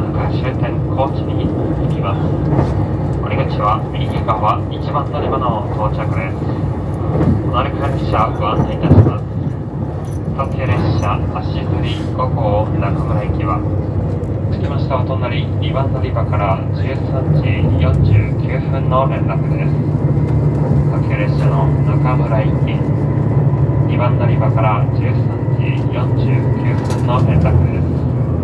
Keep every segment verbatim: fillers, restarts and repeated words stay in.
もなく終点高知に着きます。降り口は右側いちばん乗り場の到着です。お乗り換え列車ご案内いたします。特急列車足摺ご号中村駅は着きましたお隣にばん乗り場からじゅうさんじよんじゅうきゅうふんの連絡です。特急列車の中村駅にばん乗り場からじゅうさんじよんじゅうきゅうふんの連絡です。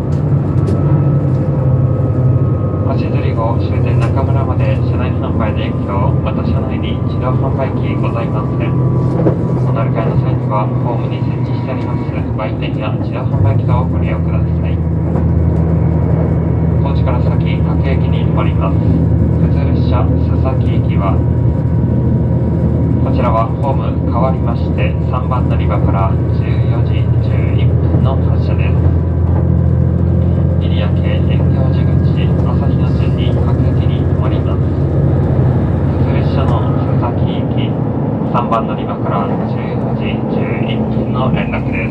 足摺号終点中村まで車内販売で駅とまた車内に自動販売機ございません。お乗り換えの際にはホームに設置してあります売店や自動販売機とご利用ください。高知から先各駅に停まります。普通列車須崎駅はこちらはホーム変わりましてさんばん乗り場からじゅうよじじゅういっぷんの発車です。入谷営業時口朝日の順に各駅に停まります。普通列車の須崎駅さんばん乗り場からじゅうよじじゅういっぷんの連絡です。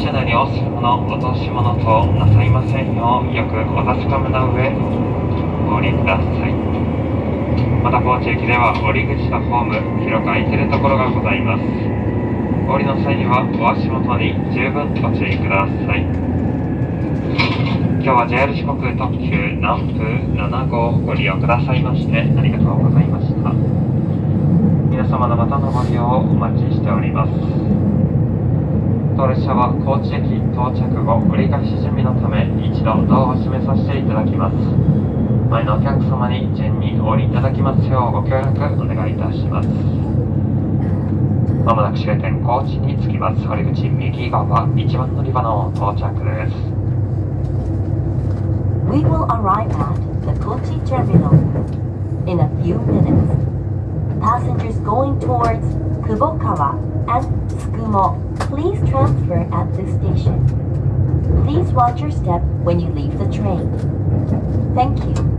車内にお忘れ物落とし物となさいませんようよくお確かめの上お降りください。また高知駅では降り口とホーム広く空いているところがございます。お降りの際にはお足元に十分ご注意ください。今日は ジェイアール 四国特急南風なな号をご利用くださいましてありがとうございました。皆様のまたのご利用をお待ちしております。当列車は高知駅到着後折り返し準備のため一度ドアを閉めさせていただきます。前のお客様に順にお降りいただきますようご協力お願いいたします。まもなく終点高知に着きます。降り口右側いちばん乗り場の到着です。 We will arrive at the Kochi terminal in a few minutes. Passengers going towards Kubokawa and Tsukumo, please transfer at this station. Please watch your step when you leave the train. Thank you.